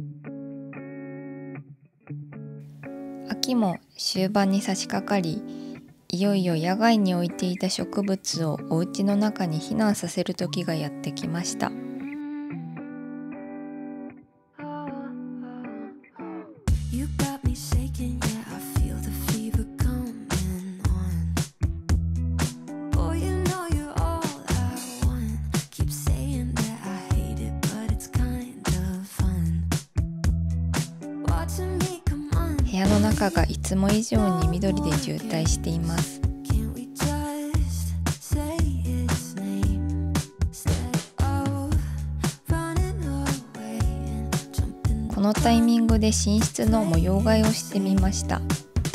秋も終盤に差し掛かり、いよいよ野外に置いていた植物をお家の中に避難させる時がやってきました。部屋の中がいつも以上に緑で渋滞しています。このタイミングで寝室の模様替えをしてみました。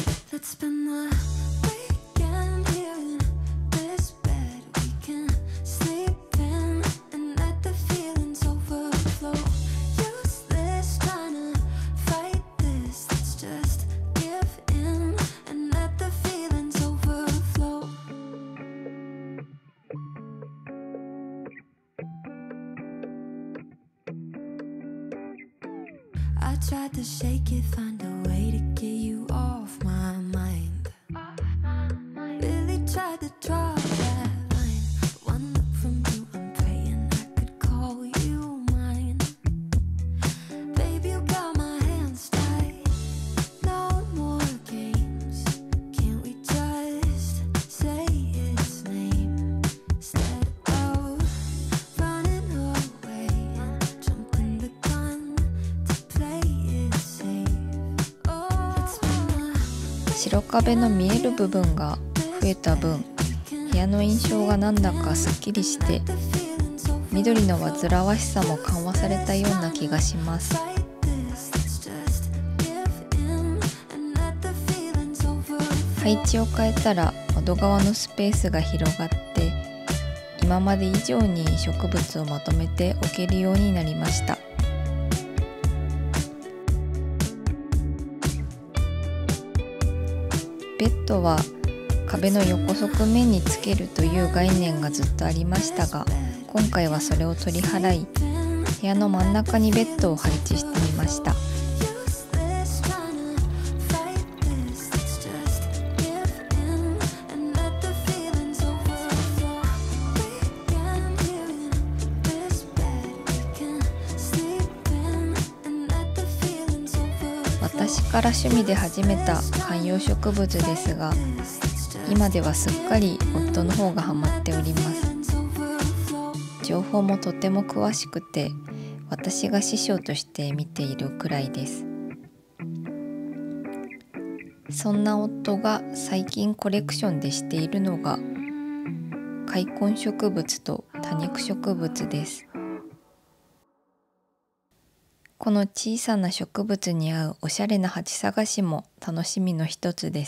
I tried to shake it, find a way to get you off my mind. Really tried to draw that line. But one look from you, I'm praying I could call you mine. Baby, you got my hands tied. No more games. Can't we just say its name instead of running away and jumping the gun to play it safe? Oh, it's been a 白壁の見える部分が増えた分、部屋の印象がなんだかすっきりして、緑の煩わしさも緩和されたような気がします。配置を変えたら窓側のスペースが広がって、今まで以上に植物をまとめて置けるようになりました。ベッドは壁の横側面につけるという概念がずっとありましたが、今回はそれを取り払い、部屋の真ん中にベッドを配置してみました。私から趣味で始めた観葉植物ですが、今ではすっかり夫の方がハマっております。情報もとても詳しくて、私が師匠として見ているくらいです。そんな夫が最近コレクションでしているのが塊根植物と多肉植物です。この小さな植物に合うおしゃれな鉢探しも楽しみの一つです。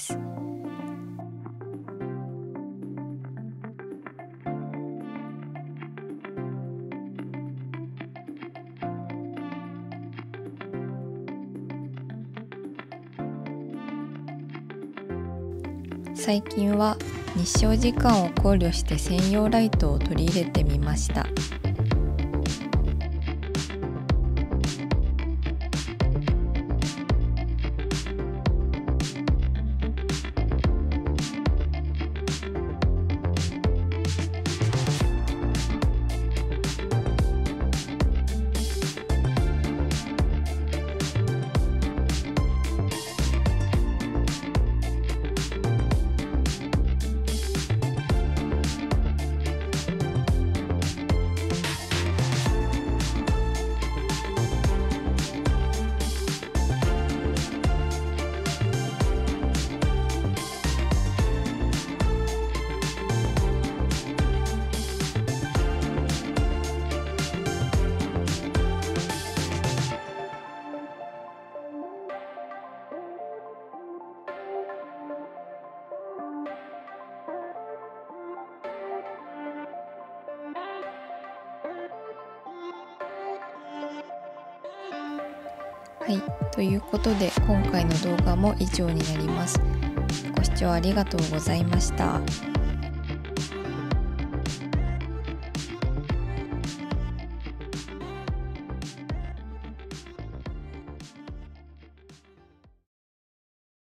最近は日照時間を考慮して専用ライトを取り入れてみました。はい、ということで今回の動画も以上になります。ご視聴ありがとうございました。